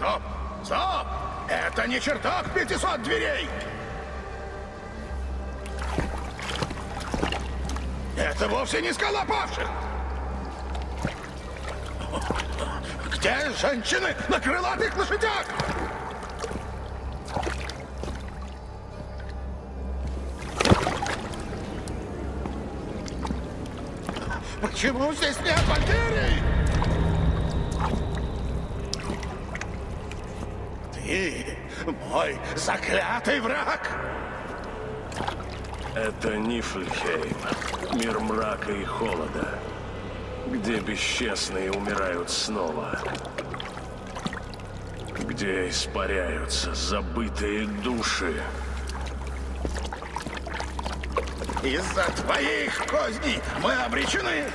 Стоп! Стоп! Это не чертог 500 дверей! Это вовсе не скала павших! Где женщины на крылатых лошадях? Почему здесь нет валькирий? Ты мой заклятый враг! Это Нифльхейм, мир мрака и холода, где бесчестные умирают снова, где испаряются забытые души. Из-за твоих козней мы обречены!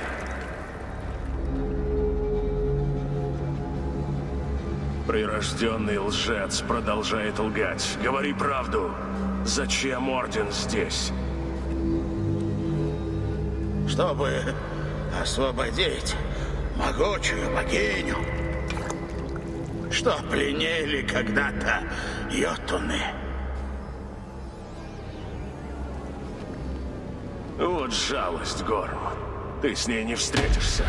Прирожденный лжец продолжает лгать. Говори правду. Зачем Орден здесь? Чтобы освободить могучую богиню, что пленили когда-то йотуны. Вот жалость, Горм. Ты с ней не встретишься.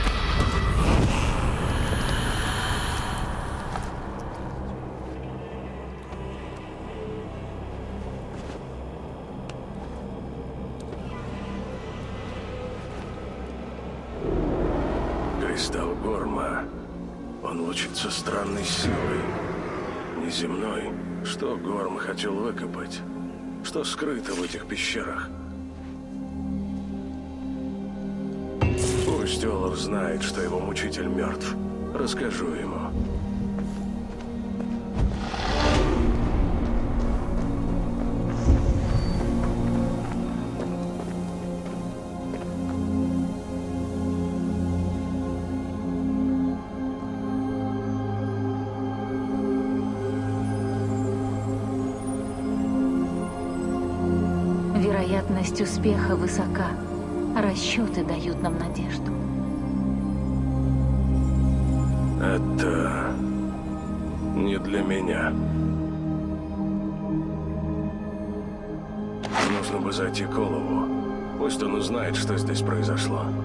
Кристалл Горма. Он лучится странной силой. Неземной. Что Горм хотел выкопать? Что скрыто в этих пещерах? Пусть Олаф знает, что его мучитель мертв. Расскажу ему. Вероятность успеха высока. Расчеты дают нам надежду. Это не для меня. Нужно бы зайти к Олову. Пусть он узнает, что здесь произошло.